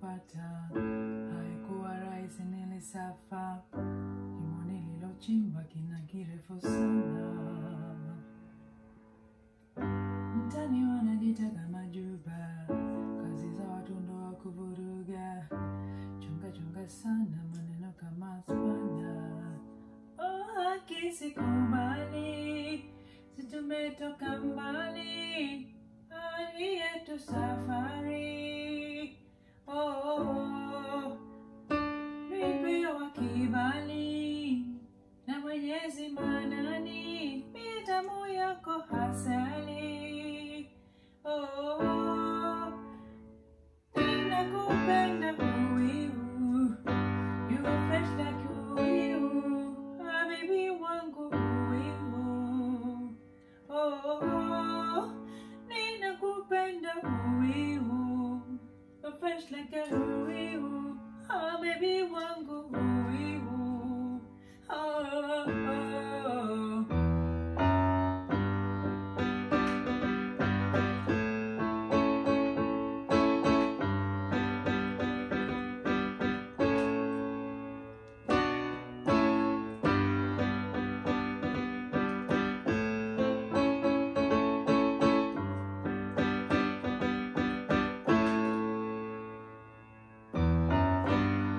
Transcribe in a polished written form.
nilipata haikuwa rahisi, nilisafa. Shimo nililochimba kina kirefu sana. Mtani wanajitaka majuba, kazi za watu ndo wa kuvuruga. Chunga sana maneno kama spana. Oh, haki sikubali, si tumetoka mbali, hali yetu safari. Nipewa kibali na Mwenyezi Manani, mitamu yako hasali. Ninakupenda UWIU, you are fresh like UWIU, habibi wangu UWIU. Ninakupenda UWIU, you are fresh like a